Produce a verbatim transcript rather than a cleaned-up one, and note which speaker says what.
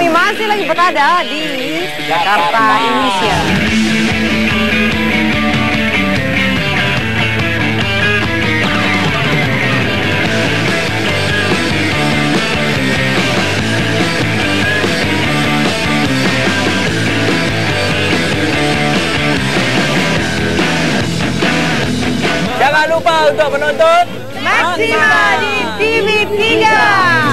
Speaker 1: kami masih lagi berada di Jakarta, Indonesia.
Speaker 2: Jangan lupa untuk menonton
Speaker 1: Maxima di T V tiga.